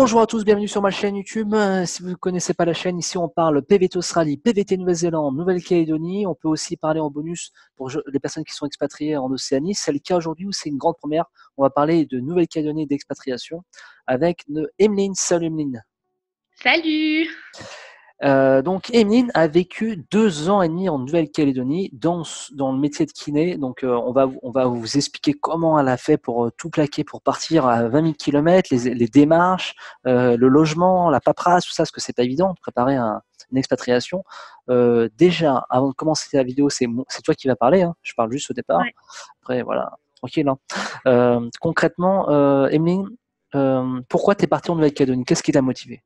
Bonjour à tous, bienvenue sur ma chaîne YouTube. Si vous ne connaissez pas la chaîne, ici on parle PVT Australie, PVT Nouvelle-Zélande, Nouvelle-Calédonie. On peut aussi parler en bonus pour les personnes qui sont expatriées en Océanie. C'est le cas aujourd'hui où c'est une grande première. On va parler de Nouvelle-Calédonie et d'expatriation avec Emeline. Salut Emeline. Salut! Donc Emeline a vécu 2 ans et demi en Nouvelle-Calédonie dans le métier de kiné. Donc on va vous expliquer comment elle a fait pour tout plaquer pour partir à 20 000 km, les démarches, le logement, la paperasse, tout ça, parce que c'est pas évident de préparer une expatriation. Déjà, avant de commencer la vidéo, c'est toi qui vas parler, hein. Je parle juste au départ. Ouais. Après, voilà, tranquille, hein. Concrètement, Emeline, pourquoi tu es partie en Nouvelle-Calédonie? Qu'est-ce qui t'a motivé?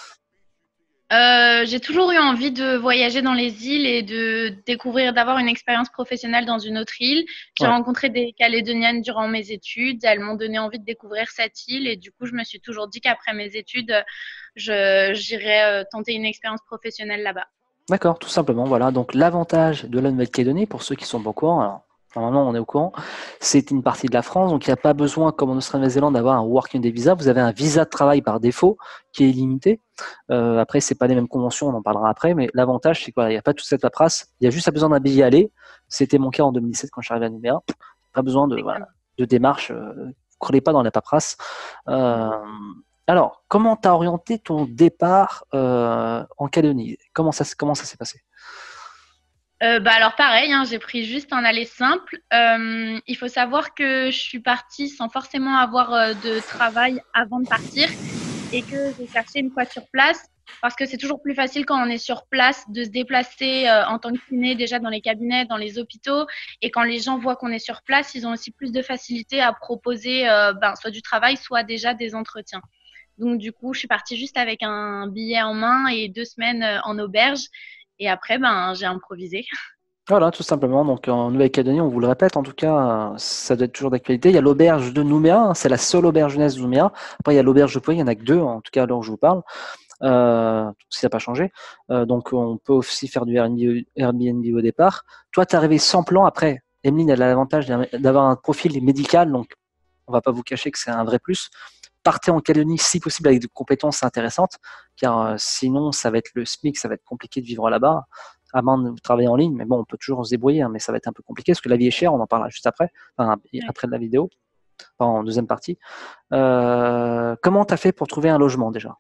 J'ai toujours eu envie de voyager dans les îles et de découvrir, d'avoir une expérience professionnelle dans une autre île. J'ai Ouais. rencontré des Calédoniennes durant mes études. Elles m'ont donné envie de découvrir cette île et du coup, je me suis toujours dit qu'après mes études, j'irais tenter une expérience professionnelle là-bas. D'accord, tout simplement. Voilà. Donc, l'avantage de la Nouvelle-Calédonie, pour ceux qui sont pas au courant, alors, normalement, on est au courant, c'est une partie de la France. Donc, il n'y a pas besoin, comme en Australie-Nouvelle-Zélande, d'avoir un Working Holiday Visa. Vous avez un visa de travail par défaut qui est illimité. Après, c'est pas les mêmes conventions, on en parlera après. Mais l'avantage, c'est qu'il n'y a pas toute cette paperasse. Il y a juste besoin d'un billet aller. C'était mon cas en 2017 quand je suis arrivé à Nouméa. Pas besoin voilà, Exactement. de démarche. Vous ne croulez pas dans la paperasse. Euh, alors, comment tu as orienté ton départ en Calédonie? Comment ça s'est passé? Bah alors pareil, hein, j'ai pris juste un aller simple. Il faut savoir que je suis partie sans forcément avoir de travail avant de partir et que j'ai cherché une fois sur place parce que c'est toujours plus facile quand on est sur place de se déplacer en tant que kiné déjà dans les cabinets, dans les hôpitaux et quand les gens voient qu'on est sur place, ils ont aussi plus de facilité à proposer soit du travail, soit déjà des entretiens. Donc du coup, je suis partie juste avec un billet en main et 2 semaines en auberge et après, j'ai improvisé. Voilà, tout simplement. Donc, en Nouvelle-Calédonie, on vous le répète, en tout cas, ça doit être toujours d'actualité. Il y a l'auberge de Nouméa, hein, c'est la seule auberge jeunesse de Nouméa. Après, il y a l'auberge de Pouilly, il n'y en a que deux, en tout cas, à l'heure où je vous parle, si ça n'a pas changé. Donc, on peut aussi faire du Airbnb au départ. Toi, tu es arrivé sans plan. Après, Emeline, elle a l'avantage d'avoir un profil médical, donc on ne va pas vous cacher que c'est un vrai plus. Partez en Calédonie, si possible, avec des compétences intéressantes, car sinon, ça va être le SMIC, ça va être compliqué de vivre là-bas, à moins de travailler en ligne. Mais bon, on peut toujours se débrouiller, hein, mais ça va être un peu compliqué, parce que la vie est chère, on en parlera juste après, enfin, Ouais. après de la vidéo, enfin, en deuxième partie. Comment tu as fait pour trouver un logement déjà?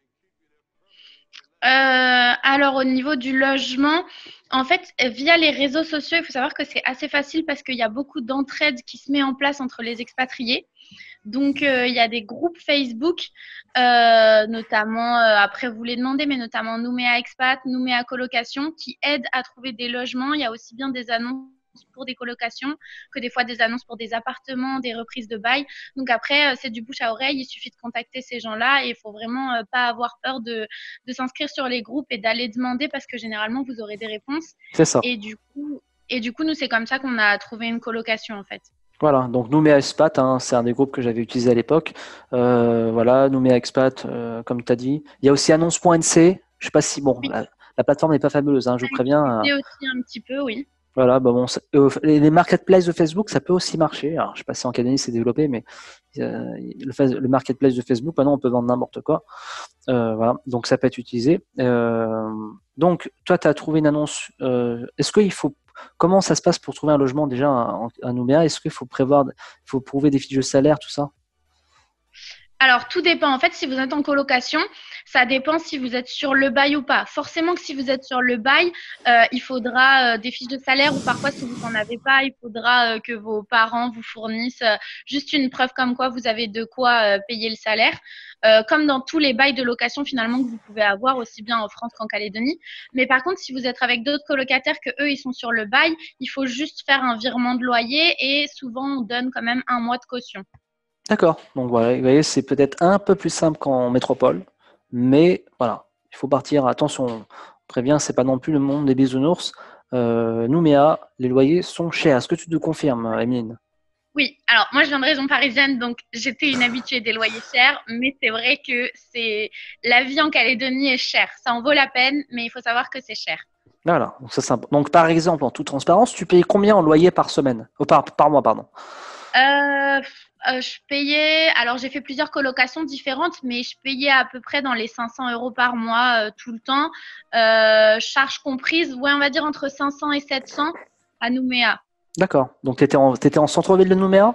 Alors au niveau du logement, en fait, via les réseaux sociaux, il faut savoir que c'est assez facile parce qu'il y a beaucoup d'entraide qui se met en place entre les expatriés. Donc, il y a des groupes Facebook, notamment, après vous les demandez, mais notamment Nouméa Expat, Nouméa Colocation, qui aident à trouver des logements. Il y a aussi bien des annonces pour des colocations que des fois des annonces pour des appartements, des reprises de bail. Donc après, c'est du bouche à oreille. Il suffit de contacter ces gens-là et il faut vraiment pas avoir peur de s'inscrire sur les groupes et d'aller demander parce que généralement, vous aurez des réponses. C'est ça. Et du coup, nous, c'est comme ça qu'on a trouvé une colocation, en fait. Voilà, donc Nouméa Expat, hein, c'est un des groupes que j'avais utilisé à l'époque. Voilà, Nouméa Expat, comme tu as dit. Il y a aussi annonce.nc. Je sais pas si, bon, Oui, la plateforme n'est pas fabuleuse, hein, je vous préviens. utilisé aussi un petit peu, oui. Voilà, bah bon, les marketplaces de Facebook, ça peut aussi marcher. Alors, je sais pas si en Calédonie c'est développé, mais le marketplace de Facebook, maintenant, on peut vendre n'importe quoi. Voilà, donc ça peut être utilisé. Donc, toi, tu as trouvé une annonce. Est-ce qu'il faut, comment ça se passe pour trouver un logement déjà à Nouméa? Est-ce qu'il faut prévoir, il faut prouver des fiches de salaire, tout ça? Alors, tout dépend. En fait, si vous êtes en colocation, ça dépend si vous êtes sur le bail ou pas. Forcément que si vous êtes sur le bail, il faudra des fiches de salaire ou parfois, si vous n'en avez pas, il faudra que vos parents vous fournissent juste une preuve comme quoi vous avez de quoi payer le salaire. Comme dans tous les bails de location finalement que vous pouvez avoir aussi bien en France qu'en Calédonie. Mais par contre, si vous êtes avec d'autres colocataires que eux, ils sont sur le bail, il faut juste faire un virement de loyer et souvent on donne quand même un mois de caution. D'accord. Donc voilà, vous voyez, c'est peut-être un peu plus simple qu'en métropole, mais voilà, il faut partir. Attention, on prévient, c'est pas non plus le monde des bisounours. Nouméa, les loyers sont chers. Est-ce que tu te confirmes, Emeline? Oui, alors moi je viens de région parisienne, donc j'étais une habituée des loyers chers, mais c'est vrai que la vie en Calédonie est chère. Ça en vaut la peine, mais il faut savoir que c'est cher. Voilà, donc ça, donc par exemple, en toute transparence, tu payes combien en loyer par semaine? Par mois, pardon. Euh, Je payais, alors j'ai fait plusieurs colocations différentes, mais je payais à peu près dans les 500 euros par mois tout le temps. Charges comprises, ouais, on va dire entre 500 et 700 à Nouméa. D'accord. Donc, t'étais en centre-ville de Nouméa?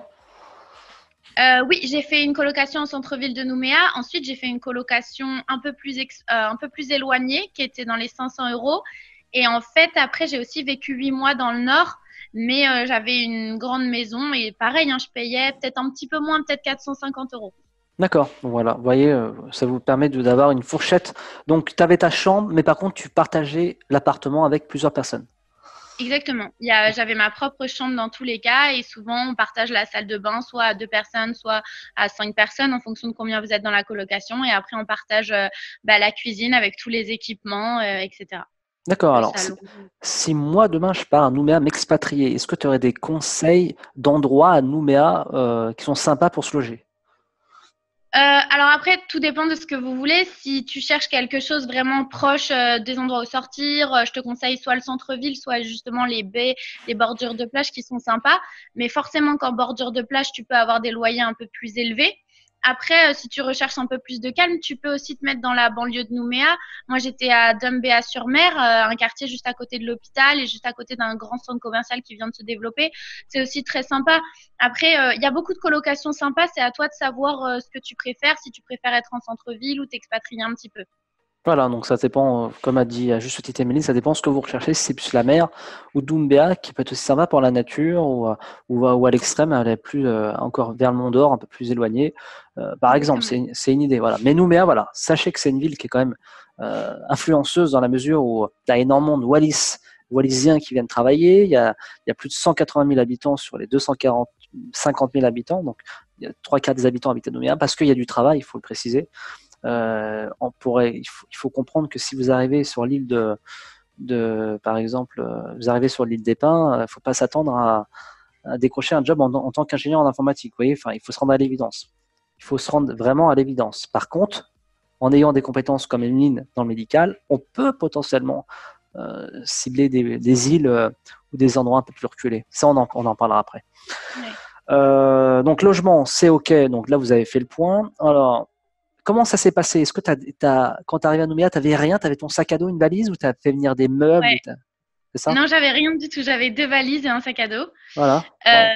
Oui, j'ai fait une colocation au centre-ville de Nouméa. Ensuite, j'ai fait une colocation un peu plus éloignée, qui était dans les 500 euros. Et en fait, après, j'ai aussi vécu 8 mois dans le nord, mais j'avais une grande maison et pareil, hein, je payais peut-être un petit peu moins, peut-être 450 euros. D'accord. Donc, voilà. Vous voyez, ça vous permet d'avoir une fourchette. Donc, tu avais ta chambre, mais par contre, tu partageais l'appartement avec plusieurs personnes. Exactement. J'avais ma propre chambre dans tous les cas et souvent on partage la salle de bain soit à 2 personnes, soit à 5 personnes en fonction de combien vous êtes dans la colocation et après on partage la cuisine avec tous les équipements, etc. D'accord. Le Alors, si, salon. si moi, demain, je pars à Nouméa m'expatrier, est-ce que tu aurais des conseils d'endroits à Nouméa qui sont sympas pour se loger? Alors après, tout dépend de ce que vous voulez. Si tu cherches quelque chose vraiment proche des endroits où sortir, je te conseille soit le centre-ville, soit justement les baies, les bordures de plage qui sont sympas. Mais forcément, qu'en bordure de plage, tu peux avoir des loyers un peu plus élevés. Après, si tu recherches un peu plus de calme, tu peux aussi te mettre dans la banlieue de Nouméa. Moi, j'étais à Dumbéa-sur-Mer, un quartier juste à côté de l'hôpital et juste à côté d'un grand centre commercial qui vient de se développer. C'est aussi très sympa. Après, il y a beaucoup de colocations sympas. C'est à toi de savoir ce que tu préfères, si tu préfères être en centre-ville ou t'expatrier un petit peu. Voilà, donc ça dépend, comme a dit à juste titre Émilie, ça dépend ce que vous recherchez, si c'est plus la mer ou Doumbéa, qui peut être aussi sympa pour la nature, ou à l'extrême, aller plus encore vers le Mont d'Or, un peu plus éloigné. Par exemple, Exactement. c'est une idée. Voilà. Mais Nouméa, voilà, sachez que c'est une ville qui est quand même influenceuse dans la mesure où il y a énormément de Wallisiens qui viennent travailler. Il y a plus de 180 000 habitants sur les 240, 50 000 habitants, donc il y a trois quarts des habitants habitent à Nouméa parce qu'il y a du travail, il faut le préciser. Il faut comprendre que si vous arrivez sur l'île par exemple, vous arrivez sur l'île des Pins, il ne faut pas s'attendre à décrocher un job en tant qu'ingénieur en informatique. Vous voyez, enfin, il faut se rendre à l'évidence. Il faut se rendre vraiment à l'évidence. Par contre, en ayant des compétences comme Emeline dans le médical, on peut potentiellement cibler des îles ou des endroits un peu plus reculés. Ça, on en parlera après. Ouais. Donc, logement, c'est OK. Donc là, vous avez fait le point. Alors, comment ça s'est passé? Est-ce que quand tu arrivé à Nouméa, tu n'avais rien? Tu avais ton sac à dos, une valise, ou tu as fait venir des meubles Ouais. C'est ça? Non, j'avais rien du tout. J'avais 2 valises et un sac à dos. Voilà. Wow.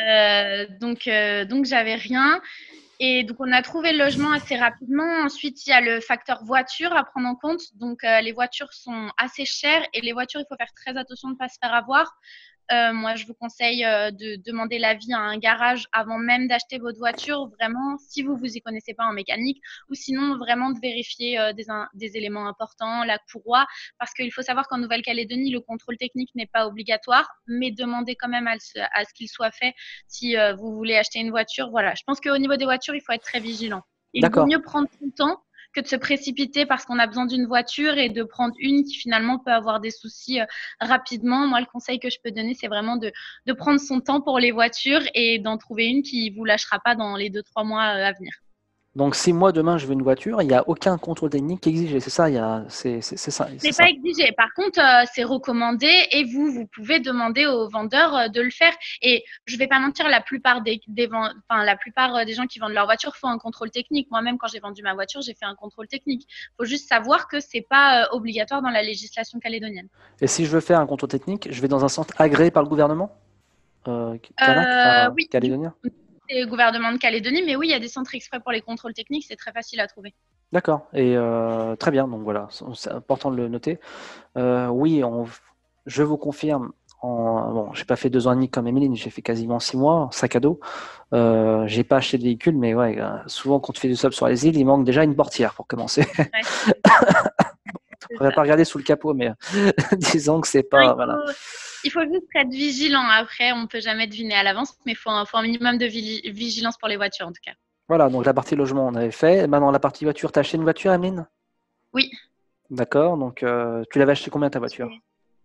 Donc j'avais rien. Et donc, on a trouvé le logement assez rapidement. Ensuite, il y a le facteur voiture à prendre en compte. Donc, les voitures sont assez chères et les voitures, il faut faire très attention de ne pas se faire avoir. Moi, je vous conseille de demander l'avis à un garage avant même d'acheter votre voiture, vraiment, si vous vous y connaissez pas en mécanique, ou sinon vraiment de vérifier des éléments importants, la courroie, parce qu'il faut savoir qu'en Nouvelle-Calédonie, le contrôle technique n'est pas obligatoire, mais demandez quand même à ce qu'il soit fait si vous voulez acheter une voiture. Voilà, je pense qu'au niveau des voitures, il faut être très vigilant. Il vaut D'accord. mieux prendre son temps que de se précipiter parce qu'on a besoin d'une voiture et de prendre une qui finalement peut avoir des soucis rapidement. Moi, le conseil que je peux donner, c'est vraiment de prendre son temps pour les voitures et d'en trouver une qui ne vous lâchera pas dans les 2, 3 mois à venir. Donc, si moi, demain, je veux une voiture, il n'y a aucun contrôle technique exigé. C'est ça, c'est ça, Ce c'est n'est pas ça. exigé. Par contre, c'est recommandé et vous pouvez demander aux vendeurs de le faire. Et je ne vais pas mentir, la plupart la plupart des gens qui vendent leur voiture font un contrôle technique. Moi-même, quand j'ai vendu ma voiture, j'ai fait un contrôle technique. Il faut juste savoir que ce n'est pas obligatoire dans la législation calédonienne. Et si je veux faire un contrôle technique, je vais dans un centre agréé par le gouvernement kanak, enfin, Oui, du calédonien? coup, c'est le gouvernement de Calédonie, mais oui, il y a des centres exprès pour les contrôles techniques, c'est très facile à trouver. D'accord. Et très bien. Donc, voilà, c'est important de le noter. Oui, je vous confirme. Bon, j'ai pas fait 2 ans et demi comme Emeline, j'ai fait quasiment 6 mois, sac à dos. J'ai pas acheté de véhicule, mais ouais, souvent quand tu fais du sub sur les îles, il manque déjà une portière pour commencer. Ouais, On c'est ne va ça. pas regarder sous le capot, mais disons que c'est Non, pas. Voilà. il faut juste être vigilant. Après, on ne peut jamais deviner à l'avance, mais faut un minimum de vigilance pour les voitures, en tout cas. Voilà, donc la partie logement, on avait fait. Maintenant, la partie voiture, t'as acheté une voiture, Emeline? Oui. D'accord, donc tu l'avais acheté combien ta voiture?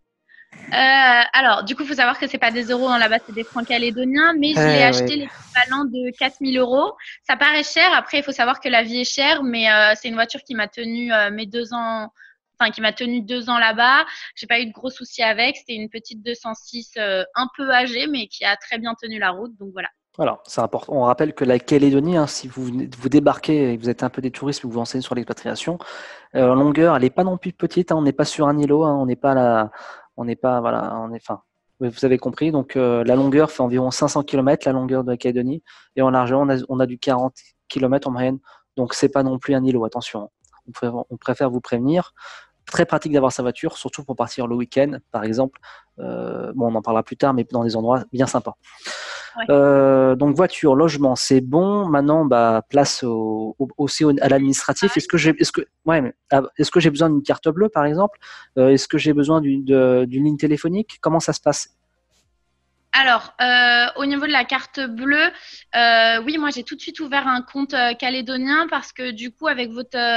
Alors, du coup, il faut savoir que c'est pas des euros, hein, là-bas, c'est des francs calédoniens, mais je l'ai Eh oui. acheté l'équivalent de 4 000 euros. Ça paraît cher. Après, il faut savoir que la vie est chère, mais c'est une voiture qui m'a tenu mes 2 ans, enfin, qui m'a tenu 2 ans là-bas. J'ai pas eu de gros soucis avec. C'était une petite 206 un peu âgée, mais qui a très bien tenu la route. Donc voilà. Voilà, c'est important. On rappelle que la Calédonie, hein, si vous débarquez et que vous êtes un peu des touristes, vous vous renseignez sur l'expatriation, en longueur, elle n'est pas non plus petite, hein, on n'est pas sur un îlot, hein, on n'est pas là, on n'est pas, voilà, enfin, vous avez compris. Donc, la longueur fait environ 500 km, la longueur de la Calédonie, et en largeur, on a du 40 km en moyenne. Donc, c'est pas non plus un îlot, attention. On préfère vous prévenir. Très pratique d'avoir sa voiture, surtout pour partir le week-end, par exemple. Bon, on en parlera plus tard, mais dans des endroits bien sympas. Ouais. Donc voiture, logement, c'est bon. Maintenant, bah, place aussi à l'administratif. Est-ce que j'ai besoin d'une carte bleue, par exemple? Est-ce que j'ai besoin d'une ligne téléphonique? Comment ça se passe? Alors, au niveau de la carte bleue, oui, moi j'ai tout de suite ouvert un compte calédonien parce que du coup, avec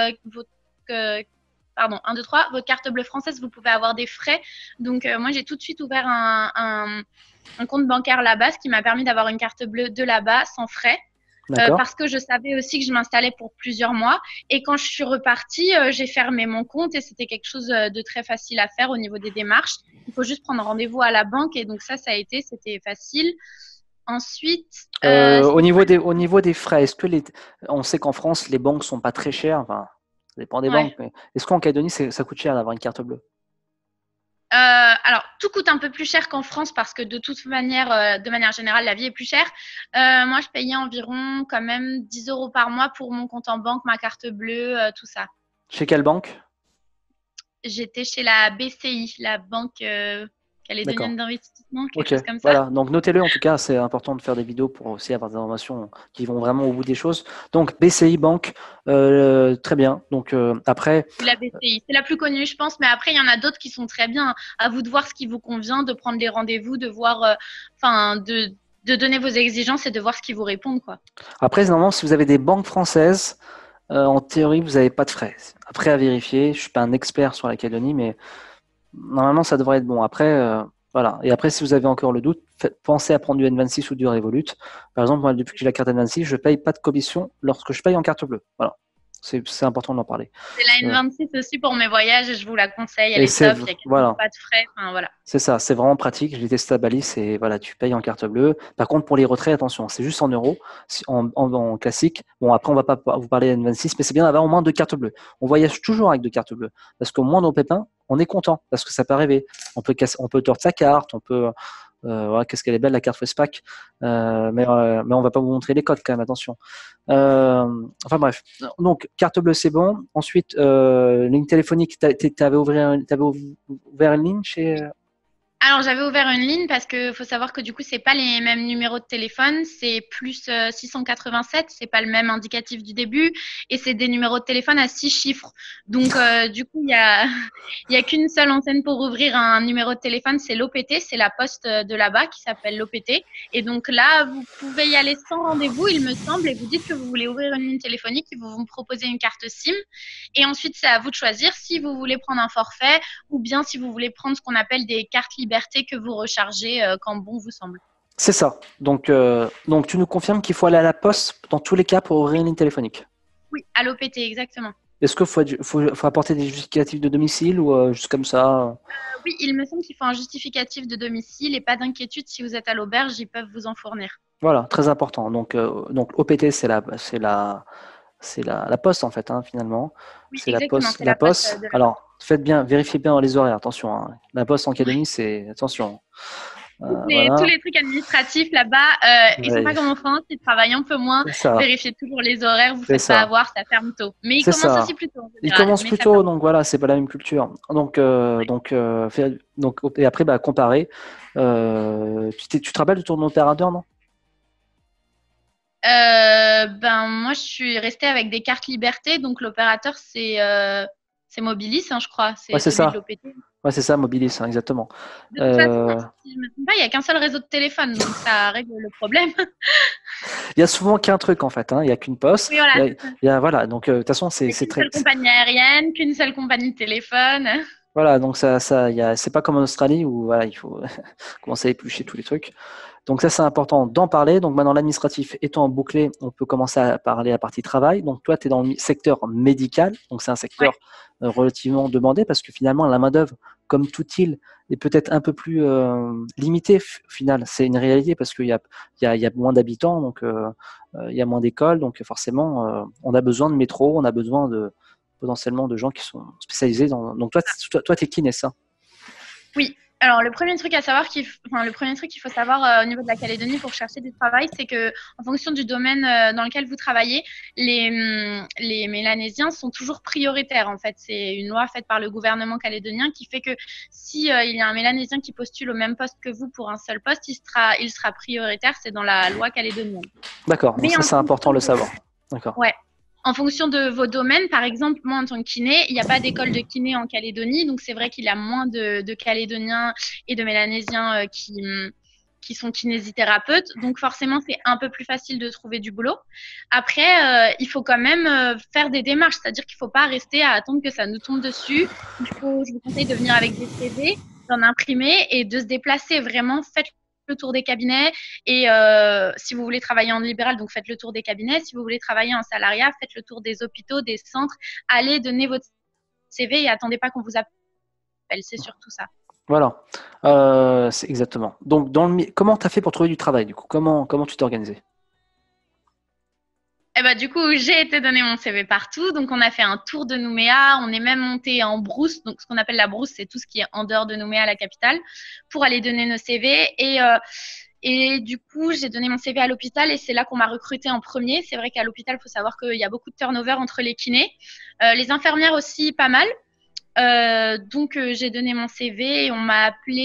pardon, 1, 2, 3, votre carte bleue française, vous pouvez avoir des frais. Donc, moi j'ai tout de suite ouvert un compte bancaire là-bas, ce qui m'a permis d'avoir une carte bleue de là-bas sans frais. D'accord. Parce que je savais aussi que je m'installais pour plusieurs mois. Et quand je suis repartie, j'ai fermé mon compte et c'était quelque chose de très facile à faire au niveau des démarches. Il faut juste prendre rendez-vous à la banque et donc c'était facile. Ensuite, Au niveau des frais, on sait qu'en France, les banques sont pas très chères. Enfin, ça dépend des banques, ouais. mais est-ce qu'en Calédonie, ça coûte cher d'avoir une carte bleue? Alors, tout coûte un peu plus cher qu'en France parce que de toute manière, de manière générale, la vie est plus chère. Moi, je payais environ quand même 10 euros par mois pour mon compte en banque, ma carte bleue, tout ça. Chez quelle banque? J'étais chez la BCI, la Banque D'accord. calédonienne d'investissement, quelque Ok, chose comme ça. voilà. Donc notez-le, en tout cas, c'est important de faire des vidéos pour aussi avoir des informations qui vont vraiment au bout des choses. Donc BCI Banque, très bien. Donc après, La BCI, c'est la plus connue, je pense, mais après, il y en a d'autres qui sont très bien. À vous de voir ce qui vous convient, de prendre les rendez-vous, de voir, enfin, de donner vos exigences et de voir ce qui vous répond, quoi. normalement, si vous avez des banques françaises, en théorie, vous n'avez pas de frais. Après, à vérifier. Je suis pas un expert sur la Calédonie, mais normalement, ça devrait être bon. Après, voilà. Et après, si vous avez encore le doute, pensez à prendre du N26 ou du Revolut. Par exemple, moi, depuis que j'ai la carte N26, je ne paye pas de commission lorsque je paye en carte bleue. Voilà. C'est important d'en parler. C'est la Euh, N26 aussi pour mes voyages et je vous la conseille, elle et est c'est top, il y a quasiment voilà. pas de frais, enfin voilà. C'est ça, c'est vraiment pratique. Je l'ai testé à Bali, c'est voilà, tu payes en carte bleue. Par contre, pour les retraits, attention, c'est juste en euros, en classique. Bon, après, on va pas vous parler N26, mais c'est bien d'avoir au moins deux cartes bleues. On voyage toujours avec deux cartes bleues parce qu'au moins nos pépins, on est content parce que ça peut arriver. On peut tordre sa carte, on peut, voilà, qu'est-ce qu'elle est belle la carte Westpac, mais on va pas vous montrer les codes quand même, attention. Enfin bref, donc carte bleue c'est bon. Ensuite, ligne téléphonique, t'avais ouvert une ligne chez. Alors, j'avais ouvert une ligne parce que faut savoir que du coup, c'est pas les mêmes numéros de téléphone, c'est plus 687, c'est pas le même indicatif du début et c'est des numéros de téléphone à 6 chiffres. Donc, du coup, il y a qu'une seule antenne pour ouvrir un numéro de téléphone, c'est l'OPT, c'est la poste de là-bas qui s'appelle l'OPT. Et donc là, vous pouvez y aller sans rendez-vous, il me semble, et vous dites que vous voulez ouvrir une ligne téléphonique, ils vont vous proposer une carte SIM. Et ensuite, c'est à vous de choisir si vous voulez prendre un forfait ou bien si vous voulez prendre ce qu'on appelle des cartes liberté que vous rechargez quand bon vous semble. C'est ça. Donc tu nous confirmes qu'il faut aller à la poste dans tous les cas pour ouvrir une ligne téléphonique. Oui, à l'OPT, exactement. Est-ce qu'il faut apporter des justificatifs de domicile ou juste comme ça? Oui, il me semble qu'il faut un justificatif de domicile et pas d'inquiétude si vous êtes à l'auberge, ils peuvent vous en fournir. Voilà, très important. Donc OPT, c'est la poste en fait, hein, finalement. Oui, C'est la exactement, poste. c'est La la poste poste. de là-bas. Alors, vérifiez bien les horaires, attention, hein. La poste en Calédonie, c'est attention. Tous Voilà. les trucs administratifs là-bas, ils sont pas Ouais, comme en France, ils travaillent un peu moins. c'est ça. Vérifiez toujours les horaires, vous C'est faites pas ça. avoir, ça ferme tôt. Mais ils C'est commencent ça. aussi plus tôt en Il général, commence mais plus ça tôt, ferme. donc voilà, c'est pas la même culture. Et après, bah, comparer. Tu te rappelles de ton opérateur, non? Ben moi je suis restée avec des cartes liberté, donc l'opérateur c'est Mobilis, hein, je crois, Ouais, c'est c'est celui de ça. l'OPT. Ouais, c'est ça, Mobilis, hein, exactement. De toute façon, Euh, si je me trompe pas, il y a qu'un seul réseau de téléphone, donc ça règle le problème. Il y a souvent qu'un truc en fait, hein. Il n'y a qu'une poste. Oui, voilà, Voilà, donc de toute façon, il n'y a qu'une seule compagnie aérienne, qu'une seule compagnie de téléphone. voilà, donc c'est pas comme en Australie où voilà, il faut commencer à éplucher tous les trucs. Donc ça, c'est important d'en parler. Donc maintenant, l'administratif étant bouclé, on peut commencer à parler à la partie travail. Donc toi, tu es dans le secteur médical, donc c'est un Ouais, secteur relativement demandé parce que finalement, la main-d'œuvre comme toute île, est peut-être un peu plus limitée au final. C'est une réalité parce qu'il y a moins d'habitants, donc il y a moins d'écoles, donc forcément, on a besoin de métro, on a besoin potentiellement de gens qui sont spécialisés dans. Donc toi, t'es kiné, ça? Oui. Alors, le premier truc qu'il faut savoir au niveau de la Calédonie pour chercher du travail, c'est que, en fonction du domaine dans lequel vous travaillez, les Mélanésiens sont toujours prioritaires. En fait, c'est une loi faite par le gouvernement calédonien qui fait que si il y a un Mélanésien qui postule au même poste que vous pour un seul poste, il sera prioritaire. C'est dans la loi calédonienne. D'accord. Donc Mais ça, en c'est important de le savoir. D'accord. Ouais. En fonction de vos domaines, par exemple, moi en tant que kiné, il n'y a pas d'école de kiné en Calédonie, donc c'est vrai qu'il y a moins de Calédoniens et de Mélanésiens qui sont kinésithérapeutes, donc forcément c'est un peu plus facile de trouver du boulot. Après, il faut quand même faire des démarches, c'est-à-dire qu'il ne faut pas rester à attendre que ça nous tombe dessus. Je vous conseille de venir avec des CV, d'en imprimer et de se déplacer. Vraiment, faites le tour des cabinets et si vous voulez travailler en libéral, donc faites le tour des cabinets. Si vous voulez travailler en salariat, faites le tour des hôpitaux, des centres. Allez, donnez votre CV et attendez pas qu'on vous appelle. C'est surtout ça. Voilà, c'est exactement. Donc, comment tu as fait pour trouver du travail, du coup? Comment tu t'es organisé? Et bah, du coup, j'ai été donner mon CV partout. Donc, on a fait un tour de Nouméa. On est même monté en brousse. Donc, ce qu'on appelle la brousse, c'est tout ce qui est en dehors de Nouméa, la capitale, pour aller donner nos CV. Et du coup, j'ai donné mon CV à l'hôpital et c'est là qu'on m'a recruté en premier. C'est vrai qu'à l'hôpital, il faut savoir qu'il y a beaucoup de turnover entre les kinés. Les infirmières aussi, pas mal. Donc, j'ai donné mon CV et on m'a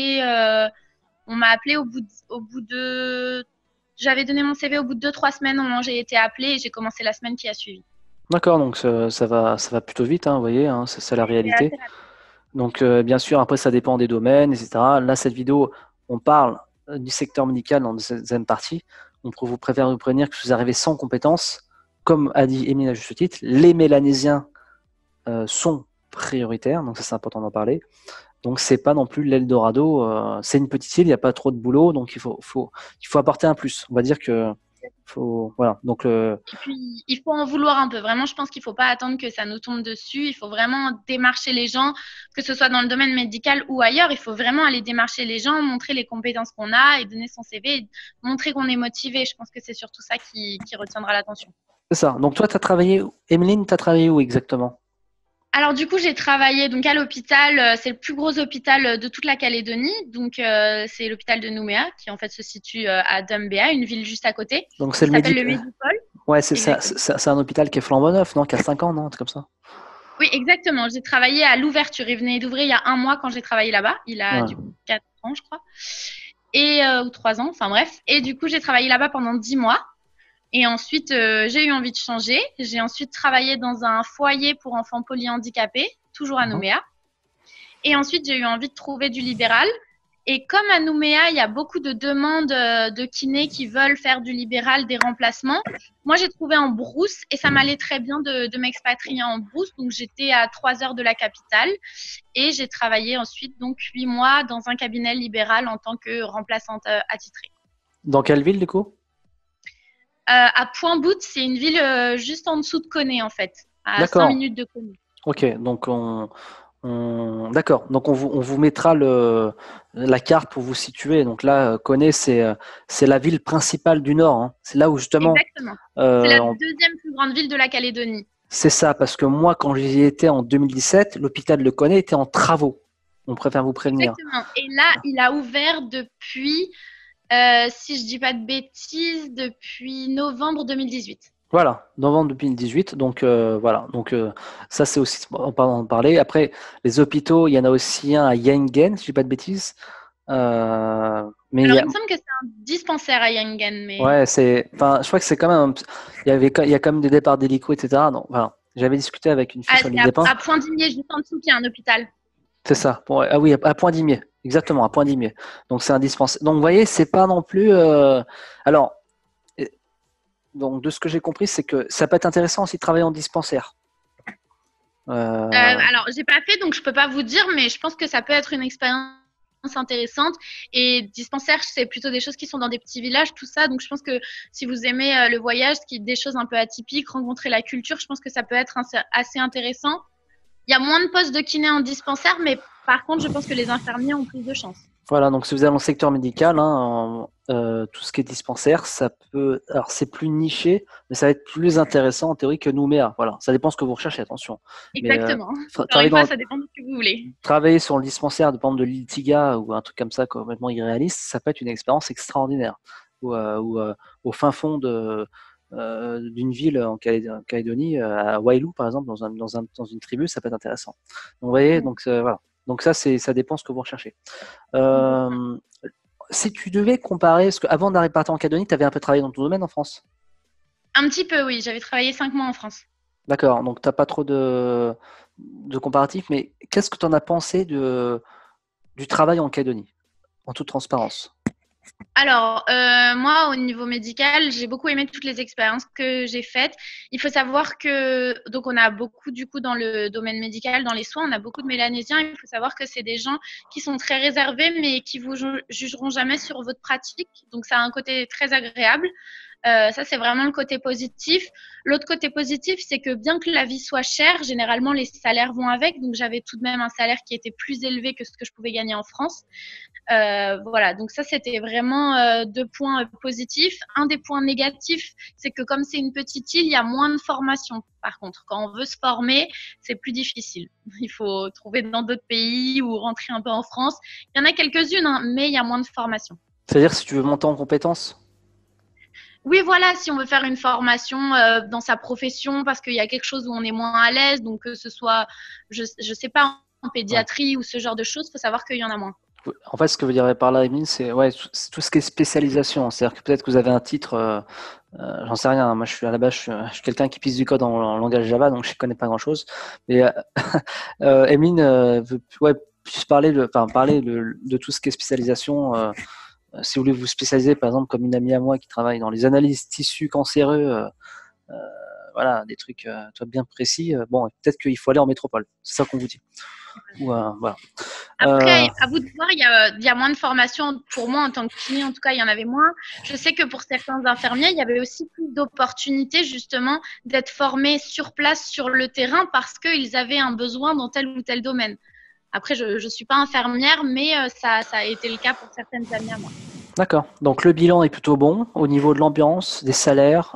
appelé au bout de. J'avais donné mon CV au bout de 2-3 semaines au moment où j'ai été appelée et j'ai commencé la semaine qui a suivi. D'accord, donc ça va plutôt vite, hein, vous voyez, hein, c'est la C'est assez réalité. rapide. Donc, bien sûr, après, ça dépend des domaines, etc. Là, cette vidéo, on parle du secteur médical dans cette deuxième partie. On vous préfère vous prévenir que vous arrivez sans compétences. Comme a dit Émile à juste titre, les Mélanésiens sont prioritaires, donc ça, c'est important d'en parler. Donc, c'est pas non plus l'Eldorado. C'est une petite île, il n'y a pas trop de boulot, donc il faut apporter un plus. On va dire que voilà. Donc, Et puis, il faut en vouloir un peu. Vraiment, je pense qu'il ne faut pas attendre que ça nous tombe dessus. Il faut vraiment démarcher les gens, que ce soit dans le domaine médical ou ailleurs. Il faut vraiment aller démarcher les gens, montrer les compétences qu'on a et donner son CV, et montrer qu'on est motivé. Je pense que c'est surtout ça qui retiendra l'attention. c'est ça. Donc, toi, tu as travaillé, Emeline, tu as travaillé où exactement? Alors du coup, j'ai travaillé donc à l'hôpital. C'est le plus gros hôpital de toute la Calédonie. Donc c'est l'hôpital de Nouméa qui en fait se situe à Doumbéa, une ville juste à côté, Donc, c'est qui le s'appelle le médic. Médipôle. Ouais, Exactement. c'est un hôpital qui est flambant neuf, non? Qui a 5 ans, non? C'est comme ça. Oui, exactement. J'ai travaillé à l'ouverture. Il venait d'ouvrir il y a un mois quand j'ai travaillé là-bas. Il a Ouais. du coup 4 ans, je crois. Et, ou 3 ans, enfin bref. Et du coup, j'ai travaillé là-bas pendant 10 mois. Et ensuite, j'ai eu envie de changer. J'ai ensuite travaillé dans un foyer pour enfants polyhandicapés, toujours à Mhm. Nouméa. Et ensuite, j'ai eu envie de trouver du libéral. Et comme à Nouméa, il y a beaucoup de demandes de kinés qui veulent faire du libéral, des remplacements, moi j'ai trouvé en brousse et ça m'allait très bien de m'expatrier en brousse. Donc j'étais à 3 heures de la capitale et j'ai travaillé ensuite donc 8 mois dans un cabinet libéral en tant que remplaçante attitrée. Dans quelle ville, du coup? À Point-Bout, c'est une ville juste en dessous de Koné en fait, à 5 D'accord. minutes de Koné. Ok, donc d'accord. Donc on vous mettra la carte pour vous situer. Donc là, Koné, c'est la ville principale du Nord, hein. C'est là où justement, Exactement. C'est la euh, deuxième plus grande ville de la Calédonie. c'est ça, parce que moi, quand j'y étais en 2017, l'hôpital de Koné était en travaux. On préfère vous prévenir. Exactement. Et là, il a ouvert depuis, si je dis pas de bêtises, depuis novembre 2018. Voilà, novembre 2018. Donc voilà, donc ça c'est aussi en parler. Après, les hôpitaux, il y en a aussi un à Yengen, si je dis pas de bêtises. Mais Alors, il me semble que c'est un dispensaire à Yengen, mais ouais, enfin, je crois que c'est quand même, il y a quand même des départs d'hélico, etc. Donc voilà, j'avais discuté avec une fille sur c'est l'île des Pins. à Point-Dimier, juste en dessous, qu'il y a un hôpital. C'est ça. Ah oui, à Point-Dimier, exactement, à Point-Dimier. Donc c'est un dispensaire. Donc vous voyez, c'est pas non plus. Alors, donc de ce que j'ai compris, c'est que ça peut être intéressant aussi de travailler en dispensaire. Alors, j'ai pas fait, donc je peux pas vous dire, mais je pense que ça peut être une expérience intéressante. Et dispensaire, c'est plutôt des choses qui sont dans des petits villages, tout ça. Donc, je pense que si vous aimez le voyage, des choses un peu atypiques, rencontrer la culture, je pense que ça peut être assez intéressant. Il y a moins de postes de kiné en dispensaire, mais Par contre, je pense que les infirmiers ont plus de chance. Voilà, donc si vous êtes dans le secteur médical, hein, tout ce qui est dispensaire, ça peut. Alors, c'est plus niché, mais ça va être plus intéressant en théorie que Nouméa. Voilà, ça dépend ce que vous recherchez, attention. Mais Exactement. Encore travailler, une fois, ça dépend de ce que vous voulez. travailler sur le dispensaire, par exemple, de l'Iltiga ou un truc comme ça, complètement irréaliste, ça peut être une expérience extraordinaire. Ou au fin fond d'une ville en Calédonie, à Wailou, par exemple, dans une tribu, ça peut être intéressant. Donc, vous voyez, donc voilà. Donc ça dépend ce que vous recherchez. Si tu devais comparer, parce qu'avant d'arriver partir en Calédonie, tu avais un peu travaillé dans ton domaine en France. Un petit peu, oui. J'avais travaillé 5 mois en France. D'accord, donc tu n'as pas trop de comparatifs, mais qu'est-ce que tu en as pensé du travail en Calédonie, en toute transparence? Alors, moi, au niveau médical, j'ai beaucoup aimé toutes les expériences que j'ai faites. Il faut savoir que, donc, on a beaucoup, du coup, dans le domaine médical, dans les soins, on a beaucoup de Mélanésiens. Il faut savoir que c'est des gens qui sont très réservés, mais qui vous jugeront jamais sur votre pratique. Donc, ça a un côté très agréable. Ça, c'est vraiment le côté positif. L'autre côté positif, c'est que bien que la vie soit chère, généralement, les salaires vont avec. Donc, j'avais tout de même un salaire qui était plus élevé que ce que je pouvais gagner en France. Voilà, donc ça, c'était vraiment 2 points positifs. Un des points négatifs, c'est que comme c'est une petite île, il y a moins de formation. Par contre, quand on veut se former, c'est plus difficile. Il faut trouver dans d'autres pays ou rentrer un peu en France. Il y en a quelques-unes, hein, mais il y a moins de formation. C'est-à-dire si tu veux monter en compétences? Oui, voilà, si on veut faire une formation dans sa profession parce qu'il y a quelque chose où on est moins à l'aise, donc que ce soit, je sais pas, en pédiatrie ou ce genre de choses, il faut savoir qu'il y en a moins. En fait, ce que vous direz par là, Emile, c'est ouais, tout ce qui est spécialisation. C'est-à-dire que peut-être que vous avez un titre, j'en sais rien. Moi, je suis à la base, je suis quelqu'un qui pisse du code en langage Java, donc je ne connais pas grand-chose. Mais Emile veut ouais, plus parler de tout ce qui est spécialisation. Si vous voulez vous spécialiser, par exemple, comme une amie à moi qui travaille dans les analyses tissus cancéreux, voilà, des trucs bien précis. Bon, peut-être qu'il faut aller en métropole. C'est ça qu'on vous dit. Ou, voilà. Après, à vous de voir, il y a moins de formation pour moi en tant que kiné, en tout cas, il y en avait moins. Je sais que pour certains infirmiers, il y avait aussi plus d'opportunités justement d'être formés sur place, sur le terrain, parce qu'ils avaient un besoin dans tel ou tel domaine. Après, je ne suis pas infirmière, mais ça a été le cas pour certaines amies à moi. D'accord. Donc le bilan est plutôt bon au niveau de l'ambiance, des salaires.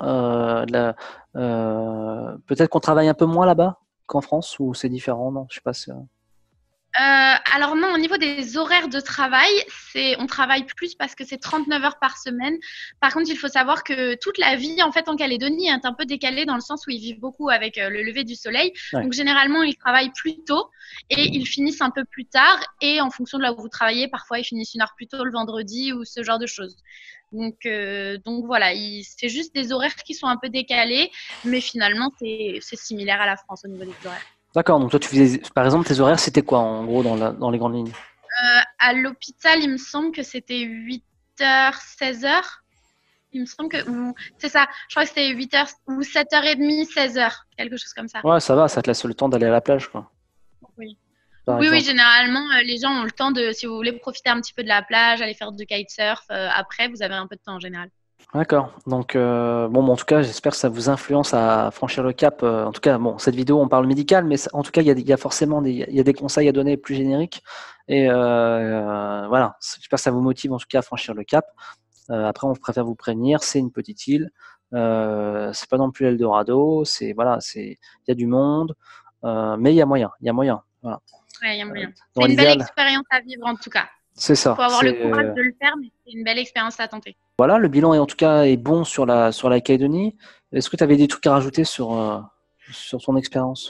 Peut-être qu'on travaille un peu moins là-bas qu'en France ou c'est différent, non? Je sais pas. Alors non, au niveau des horaires de travail, on travaille plus parce que c'est 39 heures par semaine. Par contre, il faut savoir que toute la vie en fait en Calédonie est un peu décalée dans le sens où ils vivent beaucoup avec le lever du soleil. Ouais. Donc généralement, ils travaillent plus tôt et ils finissent un peu plus tard. Et en fonction de là où vous travaillez, parfois ils finissent 1 heure plus tôt le vendredi ou ce genre de choses. Donc voilà, c'est juste des horaires qui sont un peu décalés, mais finalement c'est similaire à la France au niveau des horaires. D'accord, donc toi tu faisais, par exemple, tes horaires c'était quoi en gros dans les grandes lignes? À l'hôpital, il me semble que c'était 8h, 16h. Il me semble que, c'est ça, je crois que c'était 8h ou 7h30, 16h, quelque chose comme ça. Ouais, ça va, ça te laisse le temps d'aller à la plage, quoi. Oui. Oui, Oui, généralement, les gens ont le temps de, si vous voulez profiter un petit peu de la plage, aller faire du kitesurf, après, vous avez un peu de temps en général. D'accord. Donc, bon, en tout cas, j'espère que ça vous influence à franchir le cap. En tout cas, bon, cette vidéo, on parle médical, mais en tout cas, il y a forcément il y a des conseils à donner plus génériques. Et voilà, j'espère que ça vous motive en tout cas à franchir le cap. Après, on préfère vous prévenir, c'est une petite île. C'est pas non plus l'Eldorado. Voilà, il y a du monde, mais il y a moyen. Il y a moyen. Voilà. Ouais, il y a moyen. Dans C'est une belle l'idéal, expérience à vivre en tout cas. c'est ça. Il faut avoir le courage de le faire, mais c'est une belle expérience à tenter. Voilà, le bilan est en tout cas est bon sur la Calédonie. Est-ce que tu avais des trucs à rajouter sur ton expérience?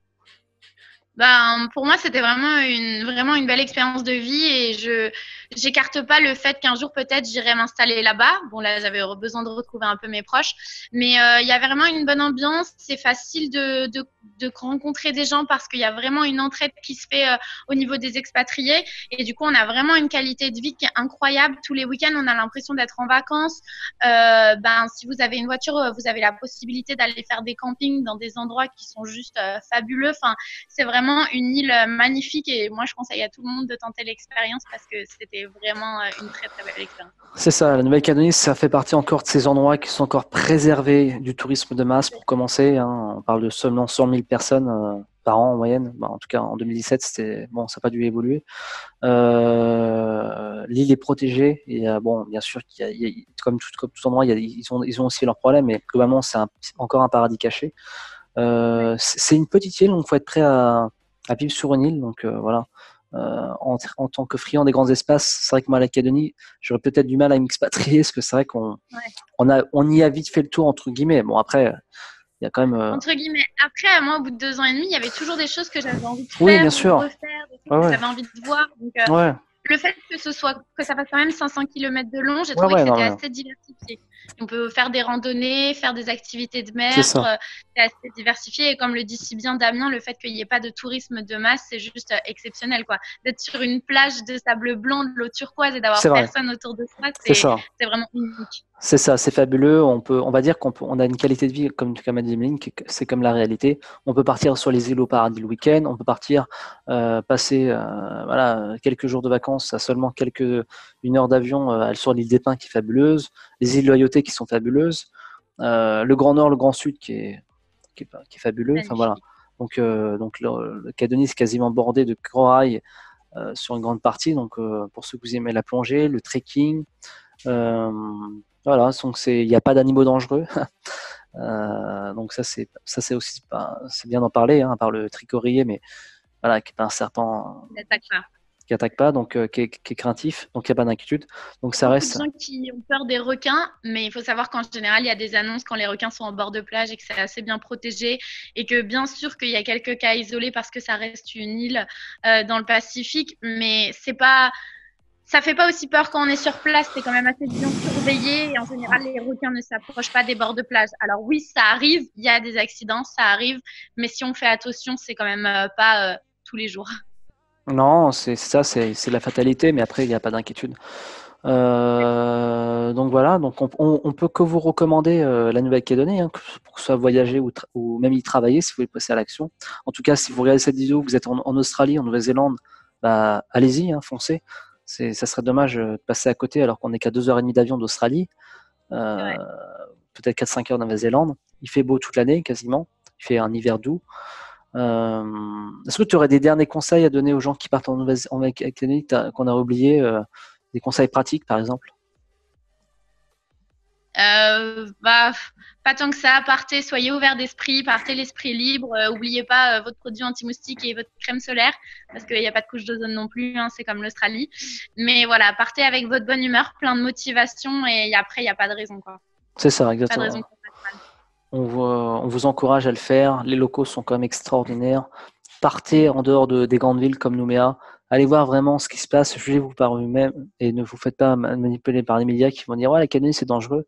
Ben, pour moi, c'était vraiment une belle expérience de vie et je j'écarte pas le fait qu'un jour peut-être j'irai m'installer là-bas. Bon là, j'avais besoin de retrouver un peu mes proches, mais il y a vraiment une bonne ambiance. C'est facile de rencontrer des gens parce qu'il y a vraiment une entraide qui se fait au niveau des expatriés et du coup, on a vraiment une qualité de vie qui est incroyable. Tous les week-ends, on a l'impression d'être en vacances. Ben, si vous avez une voiture, vous avez la possibilité d'aller faire des campings dans des endroits qui sont juste fabuleux. Enfin, c'est vraiment une île magnifique et moi je conseille à tout le monde de tenter l'expérience parce que c'était vraiment une très très belle expérience. C'est ça, la Nouvelle-Calédonie, ça fait partie encore de ces endroits qui sont encore préservés du tourisme de masse pour commencer. Hein. On parle de seulement 100 000 personnes par an en moyenne. Bah, en tout cas, en 2017, c'était bon, ça n'a pas dû évoluer. L'île est protégée. Et bon, bien sûr, comme tout endroit, ils ont aussi leurs problèmes, mais globalement, c'est encore un paradis caché. C'est une petite île, donc il faut être prêt à vivre sur une île. Donc voilà. En tant que friand des grands espaces, c'est vrai que moi, à la Calédonie, j'aurais peut-être du mal à m'expatrier, parce que c'est vrai on y a vite fait le tour, entre guillemets. Bon, après, il y a quand même. Entre guillemets. Après, moi, au bout de 2 ans et demi, il y avait toujours des choses que j'avais envie de Oui, faire bien ou de sûr. refaire, des choses Ouais, que ouais. j'avais envie de voir. Donc, Ouais, le fait que ça fasse quand même 500 km de long, j'ai ouais, trouvé que ouais, non, c'était mais assez diversifié. On peut faire des randonnées, faire des activités de c'est mer, ça. c'est assez diversifié. Et comme le dit si bien Damien, le fait qu'il n'y ait pas de tourisme de masse, c'est juste exceptionnel, quoi. D'être sur une plage de sable blanc, de l'eau turquoise et C'est d'avoir vrai. personne autour de soi, C'est ça. c'est vraiment unique. C'est ça, c'est fabuleux. On va dire on a une qualité de vie, comme a dit Emeline, c'est comme la réalité. On peut partir sur les îles au paradis le week-end. On peut partir passer voilà, quelques jours de vacances à seulement une heure d'avion sur l'île des Pins qui est fabuleuse, les îles Loyauté qui sont fabuleuses, le Grand Nord, le Grand Sud qui est fabuleux. Enfin voilà. Magnifique. Donc le Calédonie c'est quasiment bordé de corail sur une grande partie. Donc pour ceux que vous aimez la plongée, le trekking. Euh, voilà, donc il n'y a pas d'animaux dangereux. Donc ça c'est aussi c'est bien d'en parler, hein, à part le tricorrier, mais voilà, qui est pas un serpent N'attaque pas. qui attaque pas, donc qui est craintif, donc il n'y a pas d'inquiétude. Donc ça Beaucoup de reste. gens qui ont peur des requins, mais il faut savoir qu'en général, il y a des annonces quand les requins sont en bord de plage et que c'est assez bien protégé et que bien sûr qu'il y a quelques cas isolés parce que ça reste une île dans le Pacifique, mais ça fait pas aussi peur quand on est sur place, c'est quand même assez bien surveillé et en général, les requins ne s'approchent pas des bords de plage. Alors oui, ça arrive, il y a des accidents, ça arrive, mais si on fait attention, c'est quand même pas tous les jours. Non, c'est ça, c'est la fatalité, mais après il n'y a pas d'inquiétude. Donc voilà, donc on peut que vous recommander la Nouvelle-Calédonie, hein, pour que ce soit voyager ou même y travailler si vous voulez passer à l'action. En tout cas, si vous regardez cette vidéo, vous êtes en Australie, en Nouvelle-Zélande, bah, allez-y, hein, foncez. Ça serait dommage de passer à côté alors qu'on n'est qu'à 2h30 d'avion d'Australie, euh, Ouais. peut-être 4-5 heures de Nouvelle-Zélande. Il fait beau toute l'année quasiment, il fait un hiver doux. Est-ce que tu aurais des derniers conseils à donner aux gens qui partent en Nouvelle-Calédonie qu'on a oublié, des conseils pratiques par exemple? Bah, pas tant que ça. Partez, soyez ouverts d'esprit, partez l'esprit libre. Oubliez pas votre produit anti-moustique et votre crème solaire, parce qu'il n'y a pas de couche d'ozone non plus, hein, c'est comme l'Australie. Mais voilà, partez avec votre bonne humeur, plein de motivation, et après, il n'y a pas de raison, quoi. C'est ça, Pas de raison exactement. qu'on fasse mal. On vous encourage à le faire. Les locaux sont quand même extraordinaires. Partez en dehors des grandes villes comme Nouméa. Allez voir vraiment ce qui se passe. Jugez-vous par vous-même et ne vous faites pas manipuler par les médias qui vont dire ouais, la Calédonie c'est dangereux.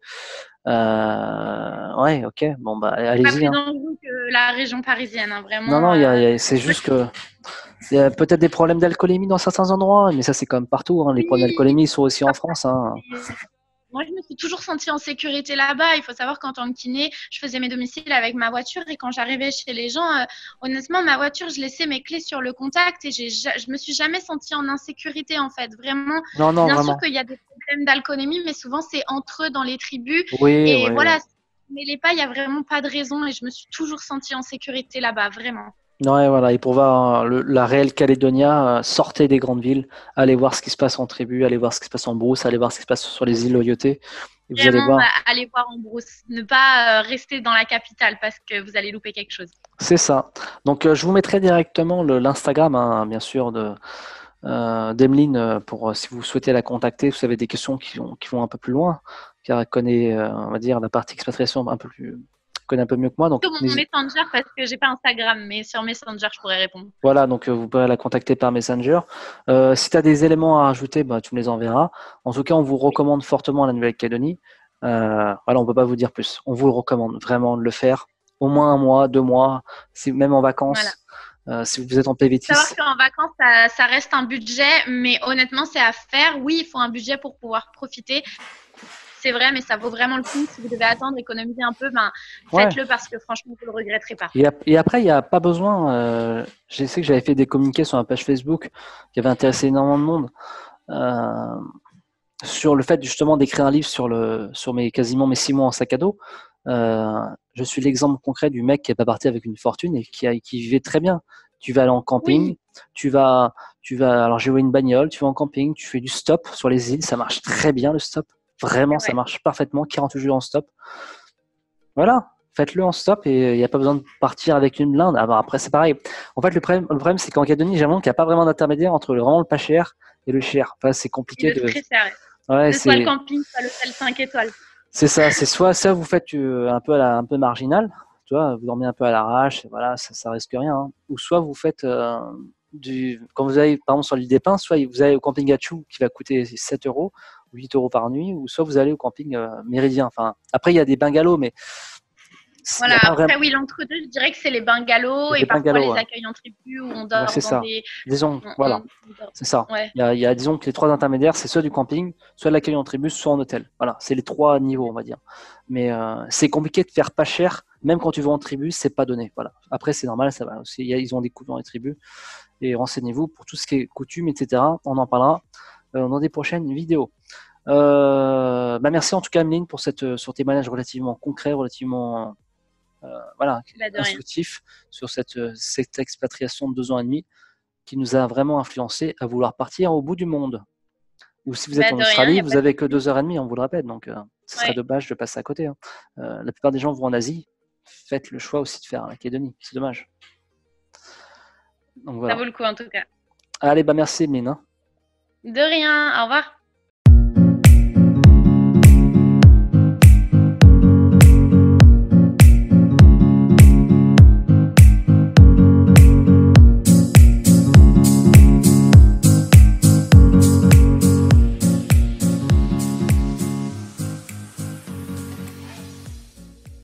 Ouais, ok. Bon bah Pas allez-y, plus hein. dangereux que la région parisienne, hein, Non, vraiment. non, c'est juste que il y a peut-être des problèmes d'alcoolémie dans certains endroits, mais ça c'est comme partout, hein. Les problèmes Oui, d'alcoolémie sont aussi en France, hein. moi, je me suis toujours sentie en sécurité là-bas. Il faut savoir qu'en tant que kiné, je faisais mes domiciles avec ma voiture et quand j'arrivais chez les gens, honnêtement, ma voiture, je laissais mes clés sur le contact et je me suis jamais sentie en insécurité en fait. Vraiment, Non, non, bien sûr vraiment. qu'il y a des problèmes d'alcoolémie, mais souvent c'est entre eux dans les tribus. Oui, Et oui, oui. voilà, mais les pas, il y a vraiment pas de raison et je me suis toujours sentie en sécurité là-bas, vraiment. Ouais, voilà. Et pour voir la réelle Calédonia, sortez des grandes villes, allez voir ce qui se passe en tribu, allez voir ce qui se passe en brousse, allez voir ce qui se passe sur les îles Loyauté, et vous allez Vraiment, voir. aller voir en brousse, ne pas rester dans la capitale parce que vous allez louper quelque chose. C'est ça. Donc, je vous mettrai directement l'Instagram, hein, bien sûr, d'Emeline pour si vous souhaitez la contacter, si vous avez des questions qui vont un peu plus loin, car elle connaît, on va dire, la partie expatriation un peu plus, connaît un peu mieux que moi. Donc, Sur mon Messenger parce que j'ai pas Instagram, mais sur Messenger, je pourrais répondre. voilà, donc vous pourrez la contacter par Messenger. Si tu as des éléments à rajouter, bah, tu me les enverras. En tout cas, on vous Oui. recommande fortement la Nouvelle-Calédonie. Voilà, on ne peut pas vous dire plus. On vous le recommande vraiment de le faire. Au moins un mois, 2 mois, même en Voilà. vacances. Si vous êtes en Faut savoir PVT, qu'en vacances, ça reste un budget, mais honnêtement, c'est à faire. Oui, il faut un budget pour pouvoir profiter. C'est vrai, mais ça vaut vraiment le coup. Si vous devez attendre, économiser un peu, ben, ouais. faites-le parce que franchement, vous ne le regretterez pas. Et après, il n'y a pas besoin. Je sais que j'avais fait des communiqués sur ma page Facebook qui avait intéressé énormément de monde. Sur le fait justement d'écrire un livre sur quasiment mes 6 mois en sac à dos. Je suis l'exemple concret du mec qui n'est pas parti avec une fortune et qui vivait très bien. Tu vas aller en camping, Oui, alors j'ai loué une bagnole, tu vas en camping, tu fais du stop sur les îles, ça marche très bien le stop. Vraiment, c'est ça vrai. marche parfaitement, 48 jours en stop. Voilà, faites-le en stop et il n'y a pas besoin de partir avec une blinde. Ah bah après, c'est pareil. En fait, le problème c'est qu'en Calédonie, j'ai l'impression qu'il n'y a pas vraiment d'intermédiaire entre vraiment le pas cher et le cher. Enfin, c'est Et compliqué le de. très cher. Ouais, C'est soit le camping, soit l'hôtel 5 étoiles. c'est ça. C'est soit ça, vous faites un peu marginal, tu vois, vous dormez un peu à l'arrache, et voilà, ça risque rien. Hein. Ou soit vous faites quand vous allez par exemple sur l'île des Pins, soit vous allez au camping Gachou qui va coûter 7 euros ou 8 euros par nuit, ou soit vous allez au camping Méridien. Enfin, après, il y a des bungalows, mais il n'y Voilà, a pas vraiment. après oui, l'entre-deux, je dirais que c'est les bungalows Il y a et des parfois bungalows, les ouais. accueils en tribu où on Ouais, dort c'est dans ça. des. Disons, on- voilà, on- on dort- c'est ça. Ouais, Disons que les trois intermédiaires, c'est soit du camping, soit de l'accueil en tribu, soit en hôtel. Voilà, c'est les trois niveaux, on va dire. Mais c'est compliqué de faire pas cher, même quand tu vas en tribu, c'est pas donné. Voilà. Après, c'est normal, ça va aussi. Ils ont des coûts dans les tribus. Et renseignez-vous pour tout ce qui est coutume, etc. On en parlera dans des prochaines vidéos. Merci en tout cas, Ameline, pour sur témoignage relativement concret, relativement voilà, bah de rien. instructif sur cette expatriation de 2 ans et demi qui nous a vraiment influencé à vouloir partir au bout du monde. Ou si vous êtes Bah en de rien, il Australie, n'y a vous pas de avez que souci. 2 heures et demie, on vous le répète, donc ce serait Ouais, dommage de passer à côté. Hein. La plupart des gens vont en Asie, faites le choix aussi de faire la Calédonie, c'est dommage. Donc ça voilà. vaut le coup en tout cas. Allez, merci Emeline. Hein. De rien, au revoir.